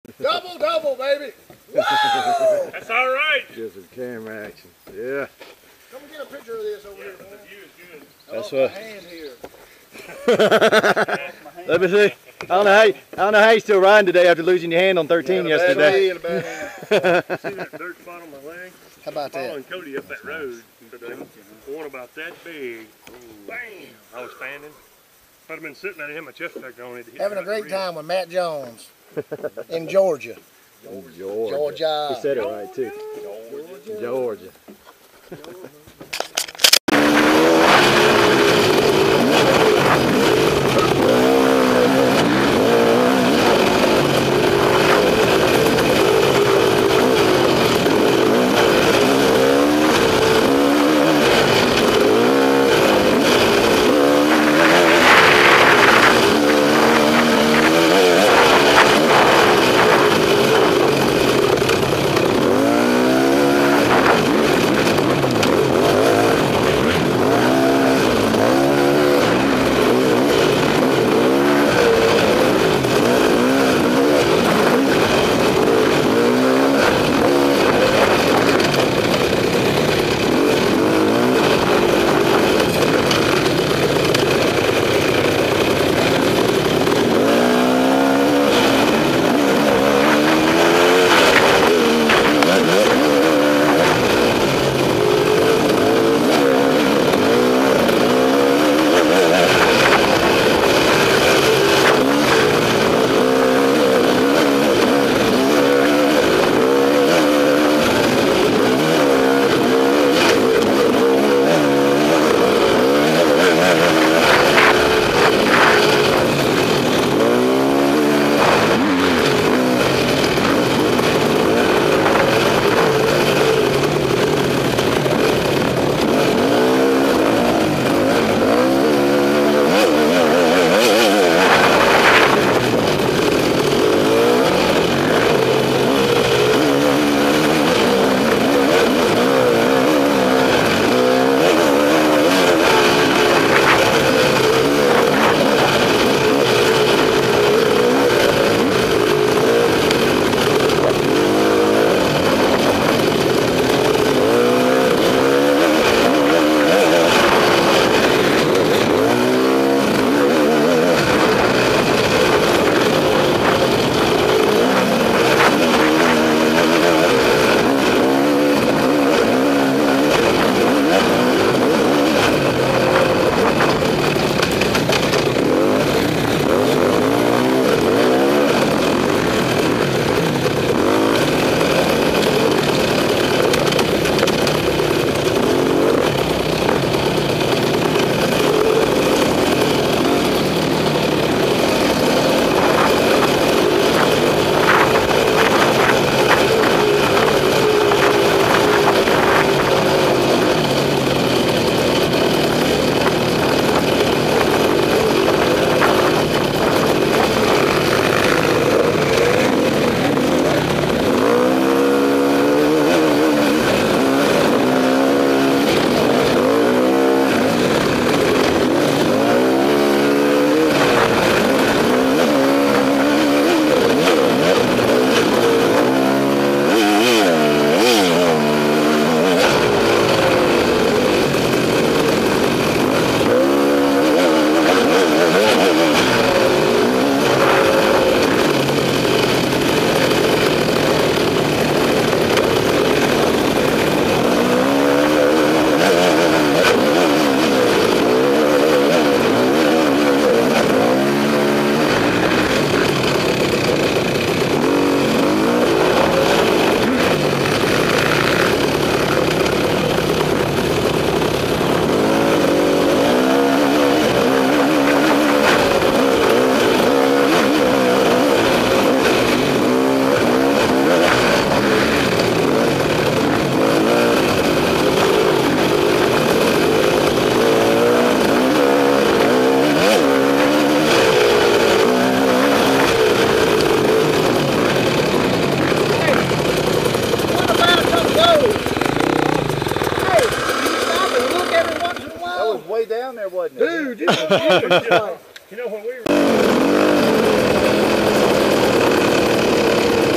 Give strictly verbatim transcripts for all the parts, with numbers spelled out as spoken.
Double, double, baby. Whoa! That's all right. Get some camera action. Yeah. Come and get a picture of this over Yeah, here. the view is good. That's oh, what. my hand here. Let me see. I don't know how you, I don't know how you still riding today after losing your hand on thirteen Yeah, yesterday. and a bad hand. See that dirt spot on my leg? How about that? Following Cody up that road today. One about that big. Bam! I was standing. If I'd have been sitting, I'd have had my chest back on it. Having a great time with Matt Jones in Georgia. Georgia. Georgia. He said it right too. Georgia. Georgia. wasn't it? Dude, you know, you know when we were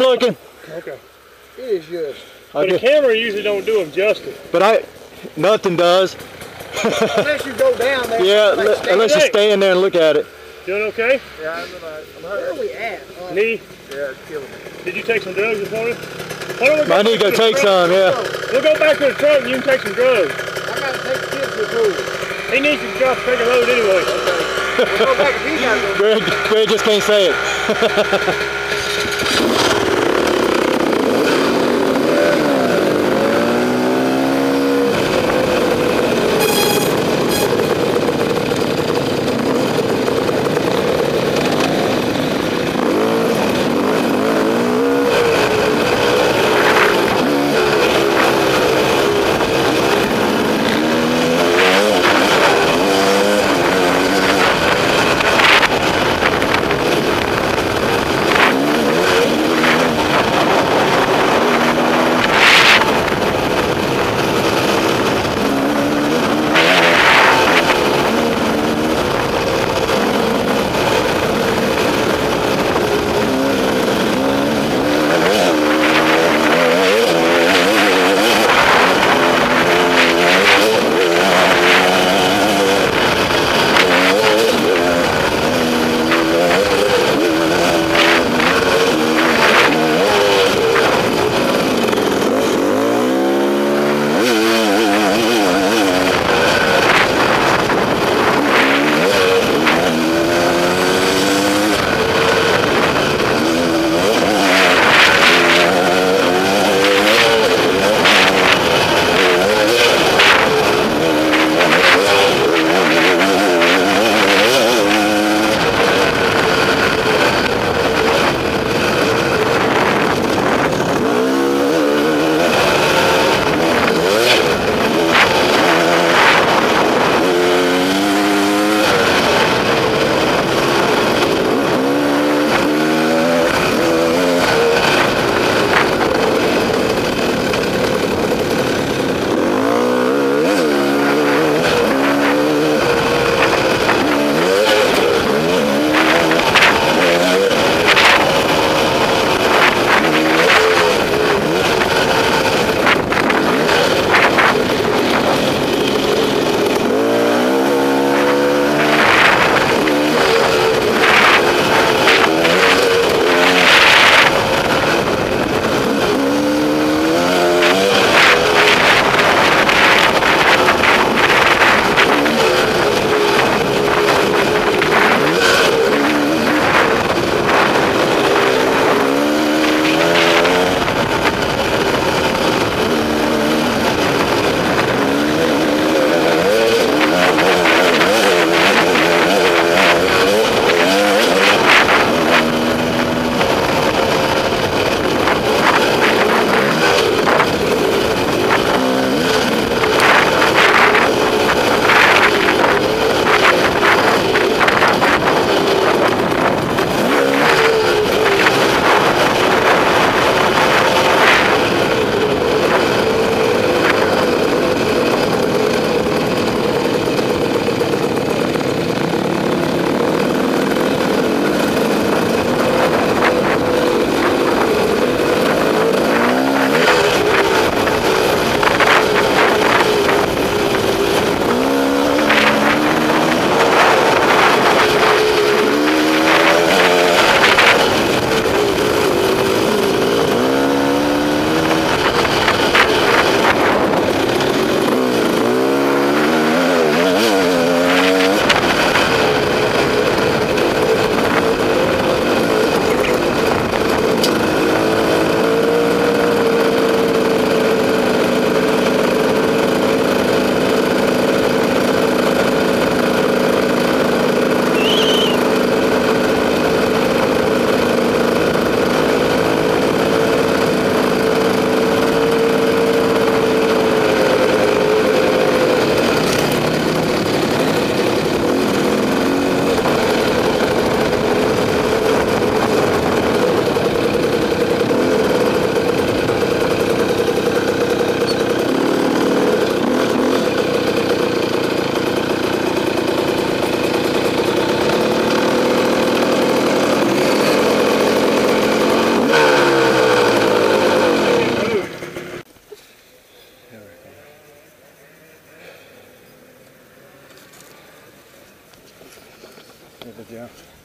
looking. Okay. It is just. But Okay. the camera usually don't do them justice. But I, nothing does. Unless you go down there. Yeah, like let, stand- unless you stand there and look at it. Doing okay? Yeah, I'm, uh, I'm Where are we at? Uh, Knee? Yeah, it's killing me. Did you take some drugs this morning? Why don't we go I need to go back the take truck? some, yeah. We'll go back to the truck and you can take some drugs. I gotta take the kids to the pool. He needs to drop take a load anyway. We'll go back if he gotta go. Greg, Greg just can't say it. Good job.